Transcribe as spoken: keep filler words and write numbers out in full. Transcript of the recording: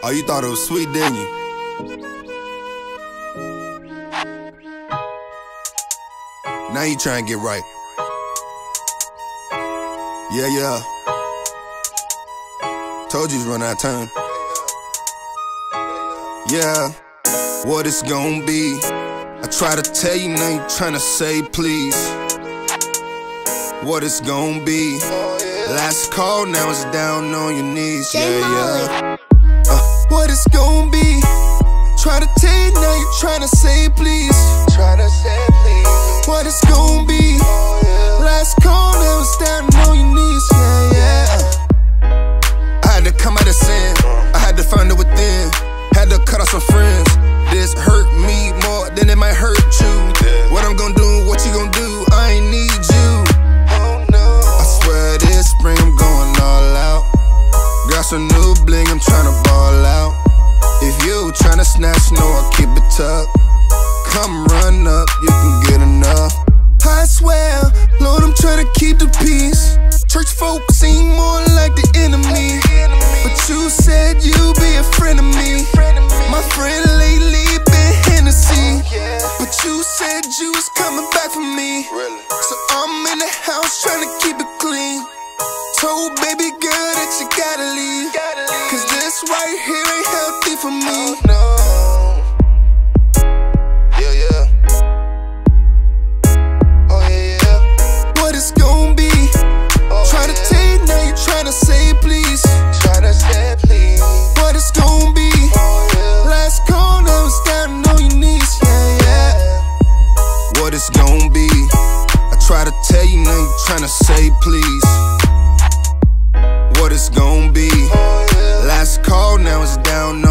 Oh, you thought it was sweet, didn't you? Now you trying to get right. Yeah, yeah. Told you it's running out of time. Yeah, what it's gon' be. I try to tell you, now you tryna say please. What it's gon' be. Last call, now it's down on your knees. Yeah, yeah. Uh, what it's gon' be. Try to tell you, now you tryna say please. Tryna say please. What it's gon' be. Last call, now it's down on your knees. Yeah, yeah. I had to come out of sin. I had to find it within. Had to cut off some friends. This hurt me more than it might hurt you. What I'm gon' do, what you gon' do, I ain't need you. I swear this spring I'm going all out. Got some new bling, I'm tryna ball out. If you tryna snatch, know I keep it tucked. Come run up, you can get enough. I swear, Lord, I'm tryna keep the peace. Church folk seem more like the enemy, but you said you be a friend of me. My friend lately been Hennessy, but you said you was coming back for me. So I'm in the house tryna keep it clean. Told baby girl that you gotta leave, cause this right here ain't healthy for me. Yeah, yeah. Oh, yeah, yeah. What it's gon' be. Try to tell you, now you tryna say please. Tryna say please. What it's gon' be. Last call, now it's down on your knees. Yeah, yeah. What it's gon' be. I try to tell you, now you tryna say please. What it's gon' be. Last call, now it's down